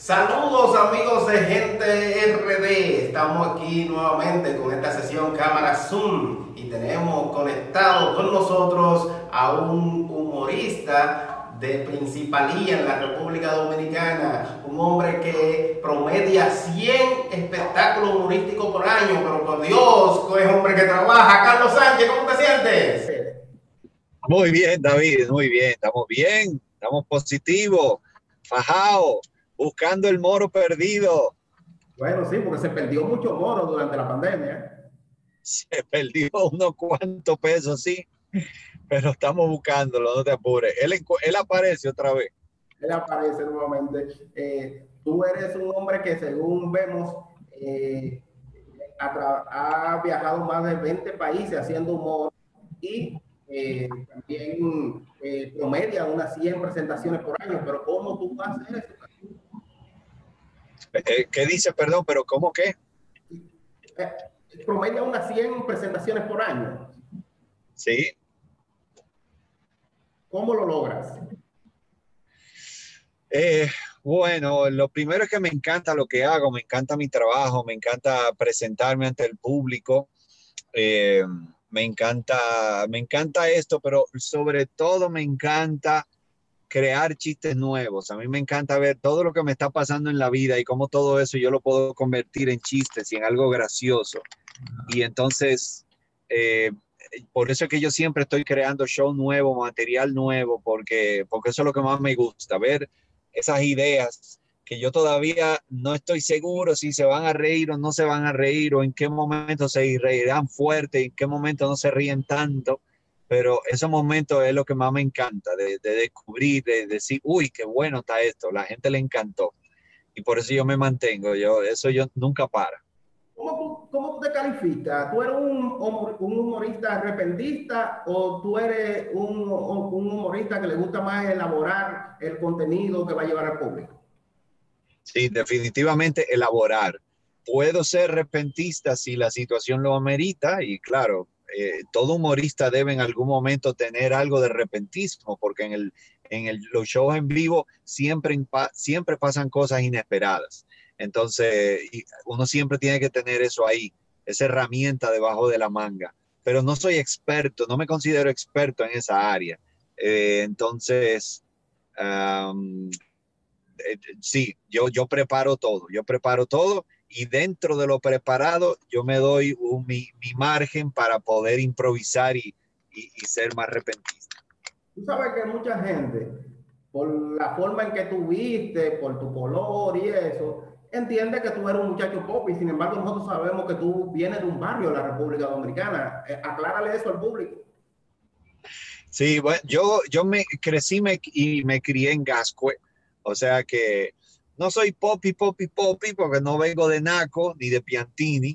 Saludos amigos de Gente RD, estamos aquí nuevamente con esta sesión cámara Zoom y tenemos conectado con nosotros a un humorista de principalía en la República Dominicana, un hombre que promedia 100 espectáculos humorísticos por año, pero por Dios, es hombre que trabaja. Carlos Sánchez, ¿cómo te sientes? Muy bien, David, muy bien, estamos positivos, fajados, buscando el moro perdido. Bueno, sí, porque se perdió mucho moro durante la pandemia. Se perdió unos cuantos pesos, sí, pero estamos buscándolo, no te apures. Él aparece otra vez. Él aparece nuevamente. Tú eres un hombre que según vemos ha viajado más de 20 países haciendo humor y también promedia unas 100 presentaciones por año, pero ¿cómo tú haces eso? ¿Qué dice, perdón, pero cómo qué? Promedia unas 100 presentaciones por año. Sí. ¿Cómo lo logras? Eh, bueno, lo primero es que me encanta lo que hago, me encanta mi trabajo, me encanta presentarme ante el público. Eh, me encanta esto, pero sobre todo me encanta crear chistes nuevos. A mí me encanta ver todo lo que me está pasando en la vida y cómo todo eso yo lo puedo convertir en chistes y en algo gracioso. Y entonces, eh, por eso es que yo siempre estoy creando show nuevo, material nuevo, porque eso es lo que más me gusta, ver esas ideas que yo todavía no estoy seguro si se van a reír o no se van a reír, o en qué momento se reirán fuerte, en qué momento no se ríen tanto, pero esos momentos es lo que más me encanta, de descubrir, de decir, uy, qué bueno está esto, la gente le encantó, y por eso yo me mantengo, eso yo nunca para. ¿Cómo tú te calificas? ¿Tú eres un humorista arrepentista o tú eres un humorista que le gusta más elaborar el contenido que va a llevar al público? Sí, definitivamente elaborar. Puedo ser repentista si la situación lo amerita y claro, todo humorista debe en algún momento tener algo de repentismo porque los shows en vivo siempre pasan cosas inesperadas. Entonces, uno siempre tiene que tener eso ahí, esa herramienta debajo de la manga. Pero no soy experto, no me considero experto en esa área. Entonces, um, sí, yo preparo todo y dentro de lo preparado yo me doy mi margen para poder improvisar y ser más repentista. Tú sabes que mucha gente, por la forma en que tú viste, por tu color y eso, entiende que tú eres un muchacho pop y sin embargo nosotros sabemos que tú vienes de un barrio de la República Dominicana. Aclárale eso al público. Sí, bueno, yo me crecí y me crié en Gascue, o sea que no soy popi porque no vengo de Naco ni de Piantini.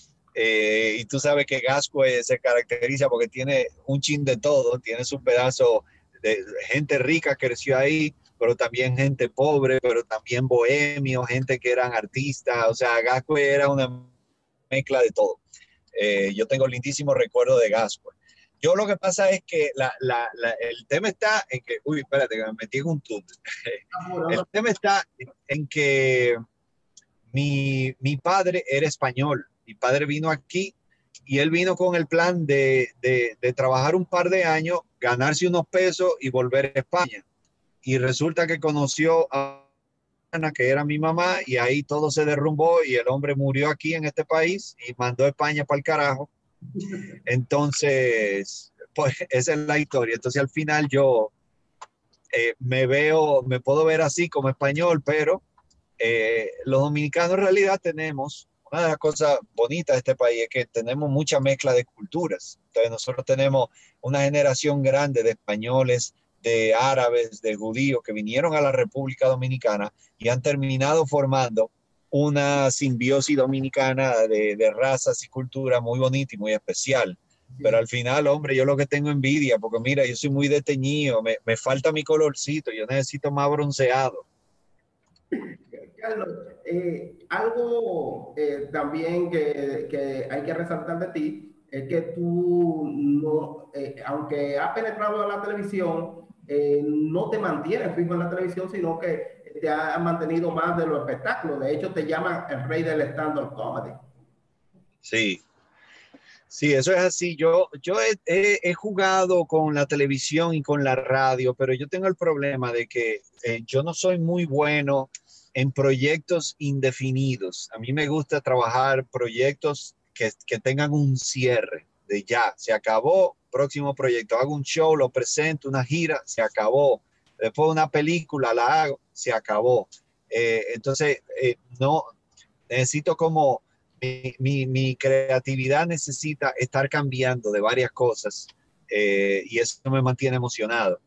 Y tú sabes que Gascue se caracteriza porque tiene un chin de todo, tiene su pedazo de gente rica creció ahí, pero también gente pobre, pero también bohemio, gente que eran artistas, o sea, Gascue era una mezcla de todo. Yo tengo lindísimos recuerdos de Gascue. Yo lo que pasa es que el tema está en que, uy, espérate, que me metí en un túnel. El tema está en que mi padre era español. Mi padre vino aquí y él vino con el plan de trabajar un par de años, ganarse unos pesos y volver a España. Y resulta que conoció a Ana, que era mi mamá, y ahí todo se derrumbó y el hombre murió aquí en este país y mandó a España para el carajo. Entonces, pues esa es la historia. Entonces al final yo me puedo ver así como español, pero los dominicanos en realidad tenemos, una de las cosas bonitas de este país es que tenemos mucha mezcla de culturas. Entonces nosotros tenemos una generación grande de españoles, de árabes, de judíos que vinieron a la República Dominicana y han terminado formando una simbiosis dominicana de razas y cultura muy bonita y muy especial. Pero al final, hombre, yo lo que tengo envidia, porque mira, yo soy muy desteñido, me falta mi colorcito, yo necesito más bronceado. Carlos, algo también que hay que resaltar de ti es que tú, no, aunque has penetrado en la televisión, no te mantienes fijo en la televisión, sino que te ha mantenido más de los espectáculos. De hecho, te llaman el rey del stand-up comedy. Sí, sí, eso es así. Yo he jugado con la televisión y con la radio, pero yo tengo el problema de que yo no soy muy bueno en proyectos indefinidos. A mí me gusta trabajar proyectos que tengan un cierre de ya, se acabó, próximo proyecto. Hago un show, lo presento, una gira, se acabó. Después una película, la hago, se acabó. Entonces, no, necesito como mi creatividad necesita estar cambiando de varias cosas y eso me mantiene emocionado.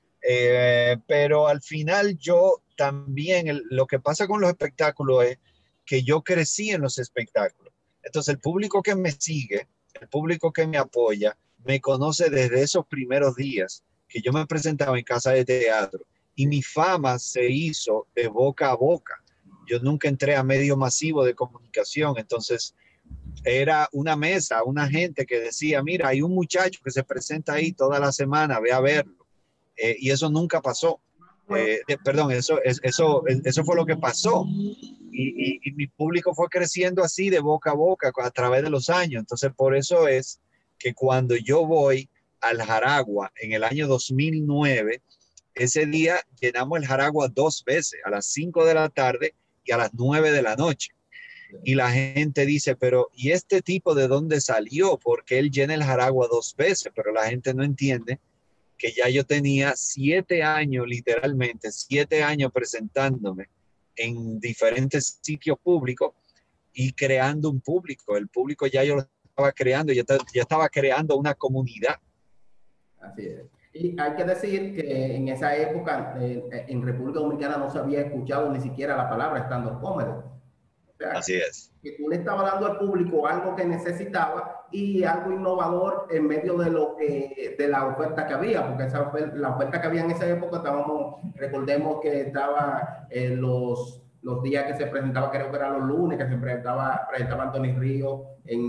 Pero al final yo también, lo que pasa con los espectáculos es que yo crecí en los espectáculos. Entonces el público que me sigue, el público que me apoya, me conoce desde esos primeros días que yo me presentaba en casa de teatro y mi fama se hizo de boca a boca. Yo nunca entré a medio masivo de comunicación, entonces era una mesa, una gente que decía, mira, hay un muchacho que se presenta ahí toda la semana, ve a verlo. Y eso nunca pasó. Perdón, eso fue lo que pasó. Y mi público fue creciendo así de boca a boca a través de los años. Entonces, por eso es que cuando yo voy al Jaragua en el año 2009, ese día llenamos el Jaragua 2 veces, a las 5 de la tarde y a las 9 de la noche. Y la gente dice, pero ¿y este tipo de dónde salió? Porque él llena el Jaragua 2 veces, pero la gente no entiende que ya yo tenía 7 años, literalmente 7 años presentándome en diferentes sitios públicos y creando un público. El público ya yo lo estaba creando, ya estaba creando una comunidad. Así es. Y hay que decir que en esa época en República Dominicana no se había escuchado ni siquiera la palabra stand-up comedy. O sea, Así es. que tú le estabas dando al público algo que necesitaba y algo innovador en medio de lo que de la oferta que había, porque la oferta que había en esa época recordemos que estaba los días que se presentaba, creo que eran los lunes, que se presentaba Anthony Río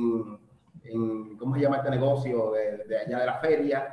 ¿cómo se llama este negocio de allá de la feria?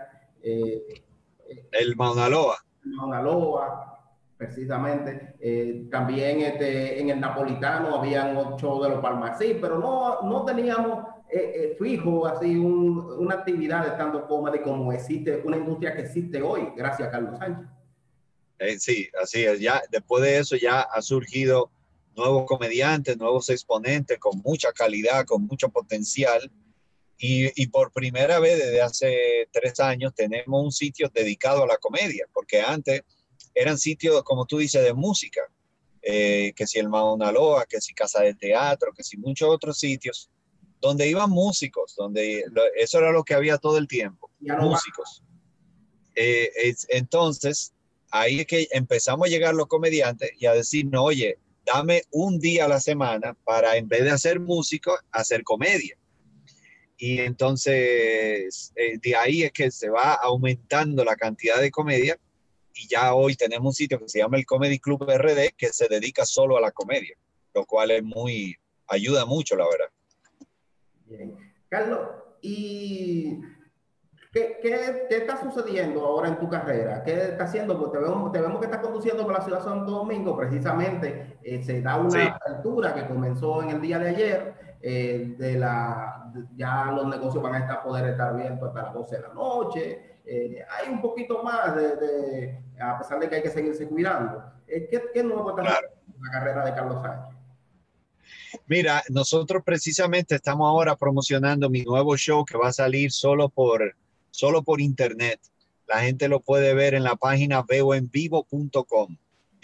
El Mauna Loa. Mauna Loa, precisamente. También en el Napolitano habían 8 de los Palmasí, pero no teníamos fijo así una actividad de stand-up comedy como existe, una industria que existe hoy, gracias a Carlos Sánchez. Sí, así es. Ya después de eso ya ha surgido nuevos comediantes, nuevos exponentes con mucha calidad, con mucho potencial. Y por primera vez desde hace 3 años tenemos un sitio dedicado a la comedia, porque antes eran sitios, como tú dices, de música, que si el Mauna Loa, que si Casa de Teatro, que si muchos otros sitios, donde iban músicos, eso era lo que había todo el tiempo, músicos. Entonces, ahí es que empezamos a llegar los comediantes y a decir, no, oye, dame un día a la semana para, en vez de hacer música, hacer comedia. Y entonces, de ahí es que se va aumentando la cantidad de comedia y ya hoy tenemos un sitio que se llama el Comedy Club RD que se dedica solo a la comedia, lo cual ayuda mucho, la verdad. Bien. Carlos, ¿y qué está sucediendo ahora en tu carrera? ¿Qué está haciendo? Porque te vemos que estás conduciendo por la ciudad de Santo Domingo. Precisamente se da una apertura que comenzó en el día de ayer. Ya los negocios van a poder estar abiertos hasta las 12 de la noche. Hay un poquito más a pesar de que hay que seguirse cuidando. ¿Qué nuevo está haciendo en la carrera de Carlos Sánchez? Mira, nosotros precisamente estamos ahora promocionando mi nuevo show que va a salir solo por internet. La gente lo puede ver en la página veoenvivo.com.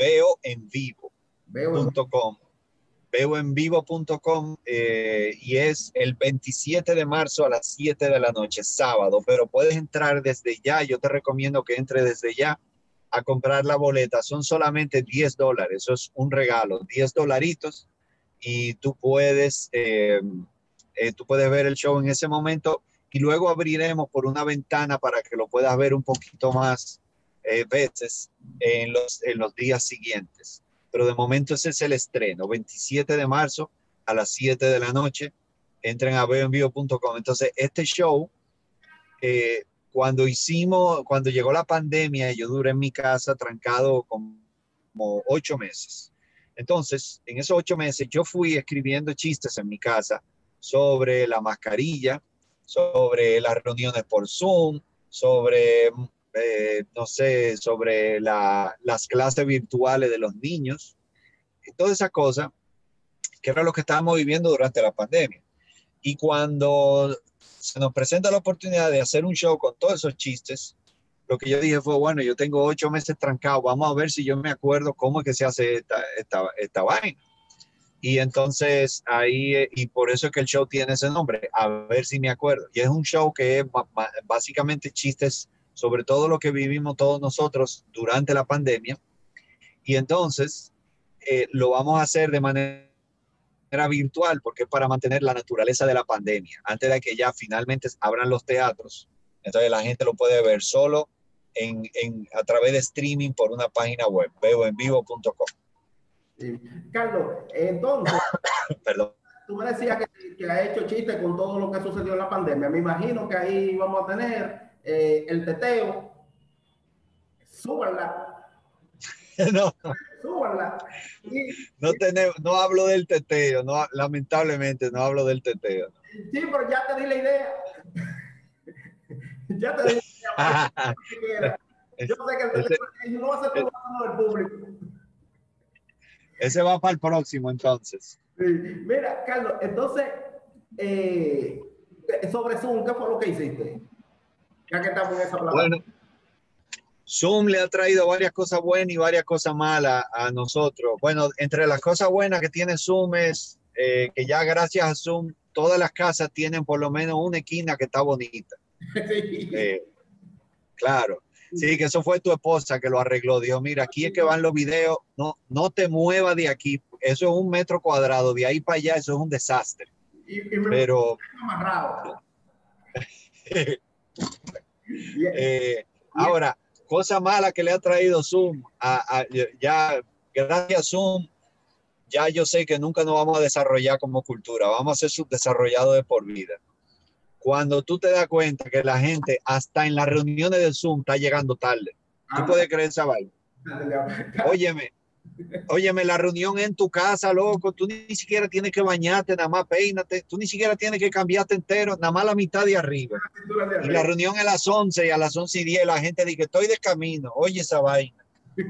Veoenvivo.com y es el 27 de marzo a las 7 de la noche, sábado, pero puedes entrar desde ya. Yo te recomiendo que entres desde ya a comprar la boleta. Son solamente $10. Eso es un regalo, $10 y tú puedes ver el show en ese momento y luego abriremos por una ventana para que lo puedas ver un poquito más veces en los días siguientes. Pero de momento ese es el estreno, 27 de marzo a las 7 de la noche. Entren a veoenvivo.com. Entonces, este show, cuando llegó la pandemia, yo duré en mi casa trancado con como 8 meses. Entonces, en esos 8 meses yo fui escribiendo chistes en mi casa sobre la mascarilla, sobre las reuniones por Zoom, sobre, no sé, sobre las clases virtuales de los niños, y todas esas cosas, que era lo que estábamos viviendo durante la pandemia. Y cuando se nos presenta la oportunidad de hacer un show con todos esos chistes, lo que yo dije fue, bueno, yo tengo 8 meses trancado, vamos a ver si yo me acuerdo cómo es que se hace esta vaina. Y entonces ahí, y por eso es que el show tiene ese nombre, a ver si me acuerdo. Y es un show que es básicamente chistes sobre todo lo que vivimos todos nosotros durante la pandemia. Y entonces lo vamos a hacer de manera virtual porque es para mantener la naturaleza de la pandemia. Antes de que ya finalmente abran los teatros, entonces la gente lo puede ver solo a través de streaming por una página web, veoenvivo.com. Sí. Carlos, entonces, Perdón. tú me decías que ha hecho chistes con todo lo que sucedió en la pandemia. Me imagino que ahí vamos a tener el teteo. Súbanla, No, súbanla. no hablo del teteo, no, lamentablemente no hablo del teteo. Sí, pero ya te di la idea. Ya te di la idea. Yo sé que el teteo no va a ser todo del público. Ese va para el próximo, entonces. Sí. Mira, Carlos, entonces, sobre Zoom, ¿qué fue lo que hiciste? Ya que estamos en esa plataforma. Bueno, Zoom le ha traído varias cosas buenas y varias cosas malas a nosotros. Bueno, entre las cosas buenas que tiene Zoom es que ya gracias a Zoom todas las casas tienen por lo menos una esquina que está bonita. Sí. Claro. Sí, que eso fue tu esposa que lo arregló. Dijo, mira, aquí es que van los videos, no te muevas de aquí. Eso es 1 metro cuadrado, de ahí para allá, eso es un desastre. Pero ahora, cosa mala que le ha traído Zoom, ya gracias a Zoom, ya yo sé que nunca nos vamos a desarrollar como cultura, vamos a ser subdesarrollados de por vida. Cuando tú te das cuenta que la gente hasta en las reuniones de Zoom está llegando tarde, ¿tú puedes creer esa vaina? Óyeme, la reunión en tu casa, loco, tú ni siquiera tienes que bañarte, nada más peínate, tú ni siquiera tienes que cambiarte entero, nada más la mitad de arriba. Y la reunión es a las 11 y a las 11:10 la gente dice que estoy de camino, oye esa vaina.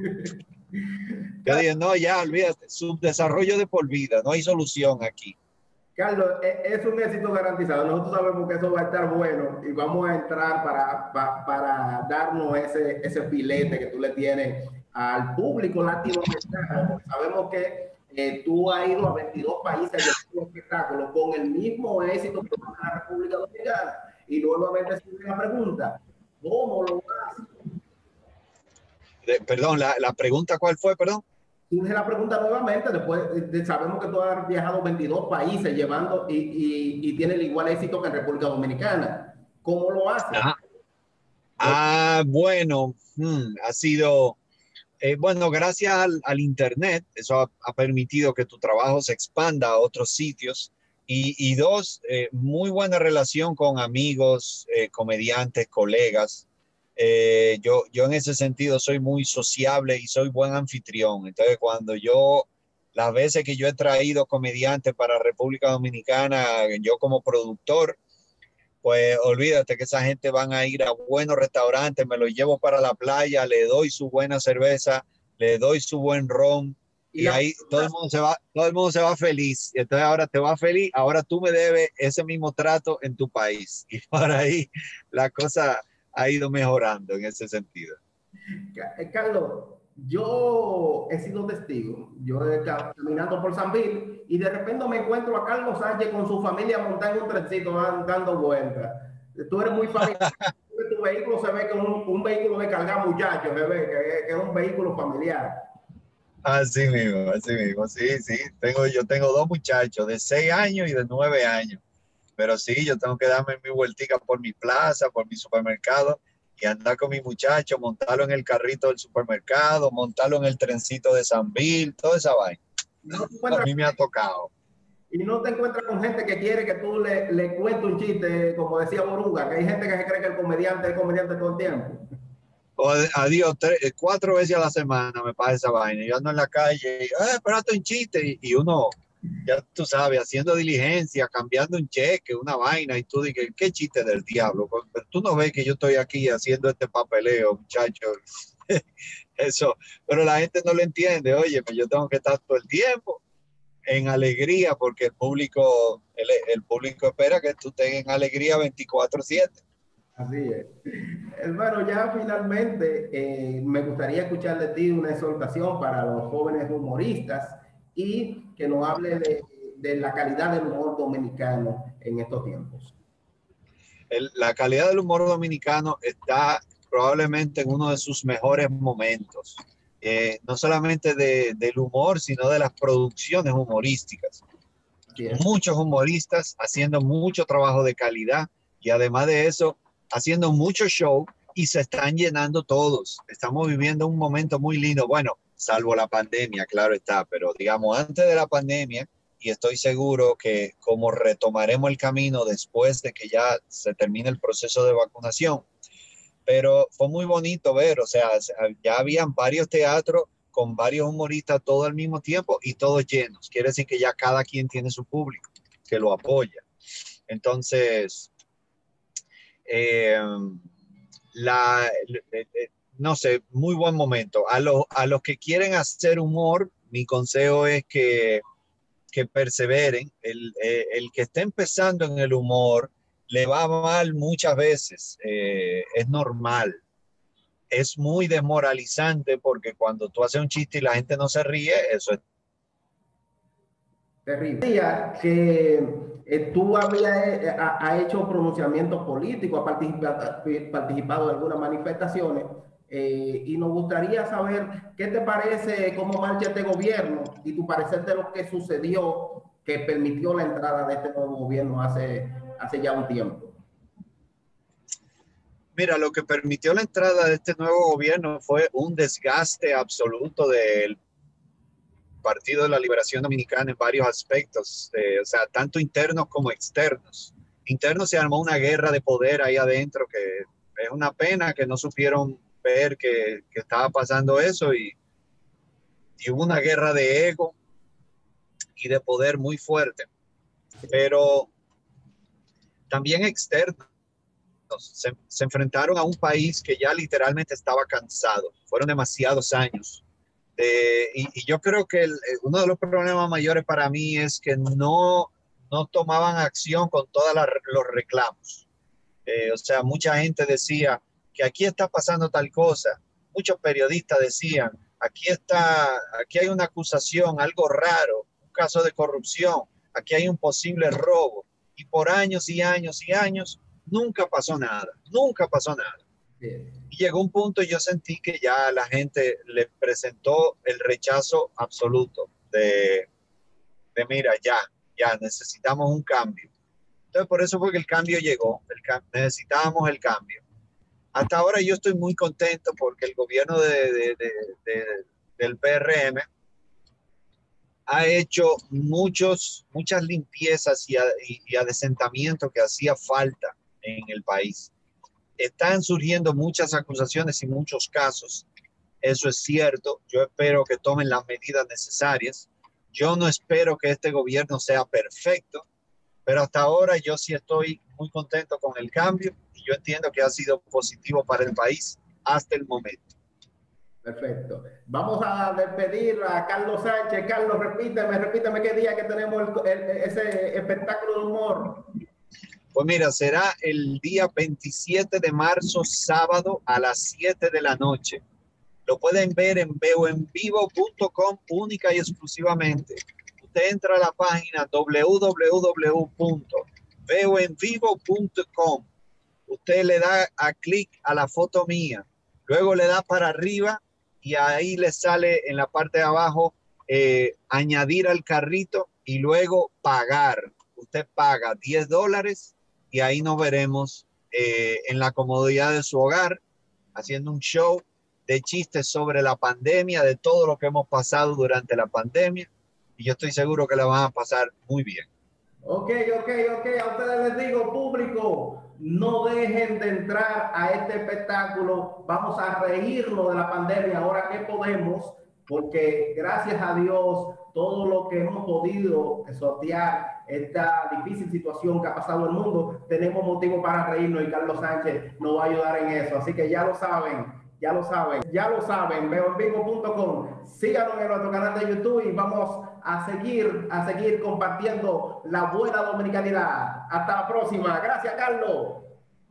Yo dije, no, ya, olvídate, subdesarrollo de por vida, no hay solución aquí. Carlos, es un éxito garantizado. Nosotros sabemos que eso va a estar bueno y vamos a entrar para darnos ese filete que tú le tienes al público latinoamericano. Sabemos que tú has ido a 22 países de espectáculos con el mismo éxito que en la República Dominicana. Y nuevamente surge la pregunta, ¿cómo lo haces? Perdón, la pregunta, ¿cuál fue, perdón? Surge la pregunta nuevamente, después sabemos que tú has viajado 22 países llevando y tiene el igual éxito que en República Dominicana. ¿Cómo lo haces? Bueno, ha sido, bueno, gracias al Internet, eso ha permitido que tu trabajo se expanda a otros sitios. Y dos, muy buena relación con amigos, comediantes, colegas. Yo en ese sentido soy muy sociable y soy buen anfitrión. Entonces, las veces que yo he traído comediantes para República Dominicana, yo como productor, pues olvídate que esa gente van a ir a buenos restaurantes, me lo llevo para la playa, le doy su buena cerveza, le doy su buen ron. Y ahí todo el mundo se va feliz. Y entonces ahora te va feliz, ahora tú me debes ese mismo trato en tu país. Y por ahí la cosa ha ido mejorando en ese sentido. Carlos, yo he sido testigo. Yo he caminando por San Bill y de repente me encuentro a Carlos Sánchez con su familia montada en un trencito dando vueltas. Tú eres muy familiar. Tu vehículo se ve que un vehículo de cargar muchachos, que es un vehículo familiar. Así mismo, sí. Yo tengo 2 muchachos de 6 años y de 9 años. Pero sí, yo tengo que darme mi vueltica por mi plaza, por mi supermercado y andar con mi muchacho, montarlo en el carrito del supermercado, montarlo en el trencito de San Bill, toda esa vaina. A mí me ha tocado. Y no te encuentras con gente que quiere que tú le cuentes un chiste, como decía Boruga, que hay gente que se cree que el comediante es comediante todo el tiempo. Adiós, 4 veces a la semana me pasa esa vaina. Yo ando en la calle, espérate un chiste, y uno, ya tú sabes, haciendo diligencia, cambiando un cheque, una vaina, y tú dices, ¿qué chiste del diablo? Pero tú no ves que yo estoy aquí haciendo este papeleo, muchacho. Eso, pero la gente no lo entiende. Oye, yo tengo que estar todo el tiempo en alegría porque el público espera que tú estés en alegría 24/7. Así es. Bueno, ya finalmente me gustaría escuchar de ti una exhortación para los jóvenes humoristas y que nos hable de la calidad del humor dominicano en estos tiempos. La calidad del humor dominicano está probablemente en uno de sus mejores momentos. No solamente del humor, sino de las producciones humorísticas. Muchos humoristas haciendo mucho trabajo de calidad y además de eso, haciendo mucho show y se están llenando todos. Estamos viviendo un momento muy lindo. Bueno, salvo la pandemia, claro está, pero digamos antes de la pandemia, y estoy seguro que como retomaremos el camino después de que ya se termine el proceso de vacunación, pero fue muy bonito ver, o sea, ya habían varios teatros con varios humoristas todo al mismo tiempo y todos llenos. Quiere decir que ya cada quien tiene su público que lo apoya. Entonces, eh, la, no sé, muy buen momento. A los que quieren hacer humor, mi consejo es que perseveren. El que esté empezando en el humor le va mal muchas veces. Es normal. Es muy desmoralizante porque cuando tú haces un chiste y la gente no se ríe, eso es Terrible. Que tú habías ha hecho pronunciamientos políticos, participado en algunas manifestaciones y nos gustaría saber qué te parece cómo marcha este gobierno y tu parecer de lo que sucedió que permitió la entrada de este nuevo gobierno hace ya un tiempo. Mira, lo que permitió la entrada de este nuevo gobierno fue un desgaste absoluto del Partido de la Liberación Dominicana en varios aspectos, o sea, tanto internos como externos. Internos se armó una guerra de poder ahí adentro que es una pena que no supieron ver que estaba pasando eso y hubo una guerra de ego y de poder muy fuerte, pero también externos. Se enfrentaron a un país que ya literalmente estaba cansado. Fueron demasiados años. Y yo creo que uno de los problemas mayores para mí es que no tomaban acción con todos los reclamos. O sea, mucha gente decía que aquí está pasando tal cosa. Muchos periodistas decían, aquí hay una acusación, algo raro, un caso de corrupción, aquí hay un posible robo. Y por años y años y años nunca pasó nada, nunca pasó nada. Y llegó un punto y yo sentí que ya la gente le presentó el rechazo absoluto de mira, ya necesitamos un cambio. Entonces por eso fue que el cambio llegó, necesitábamos el cambio. Hasta ahora yo estoy muy contento porque el gobierno del PRM ha hecho muchas limpiezas y adesentamientos que hacía falta en el país. Están surgiendo muchas acusaciones y muchos casos. Eso es cierto. Yo espero que tomen las medidas necesarias. Yo no espero que este gobierno sea perfecto, pero hasta ahora yo sí estoy muy contento con el cambio y yo entiendo que ha sido positivo para el país hasta el momento. Perfecto. Vamos a despedir a Carlos Sánchez. Carlos, repíteme qué día que tenemos ese espectáculo de humor. Pues mira, será el día 27 de marzo, sábado a las 7 de la noche. Lo pueden ver en veoenvivo.com única y exclusivamente. Usted entra a la página www.veoenvivo.com. Usted le da a clic a la foto mía. Luego le da para arriba y ahí le sale en la parte de abajo añadir al carrito y luego pagar. Usted paga $10 y ahí nos veremos en la comodidad de su hogar haciendo un show de chistes sobre la pandemia, de todo lo que hemos pasado durante la pandemia y yo estoy seguro que la van a pasar muy bien. Ok, ok, ok. A ustedes les digo, público, no dejen de entrar a este espectáculo. Vamos a reírnos de la pandemia ahora que podemos, porque gracias a Dios, todo lo que hemos podido sortear esta difícil situación que ha pasado el mundo, tenemos motivo para reírnos y Carlos Sánchez nos va a ayudar en eso. Así que ya lo saben. Ya lo saben, ya lo saben, veoenvivo.com. Síganos en nuestro canal de YouTube y vamos a seguir compartiendo la buena dominicanidad. Hasta la próxima. Gracias, Carlos.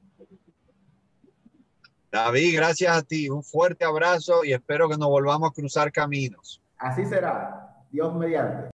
David, gracias a ti. Un fuerte abrazo y espero que nos volvamos a cruzar caminos. Así será. Dios mediante.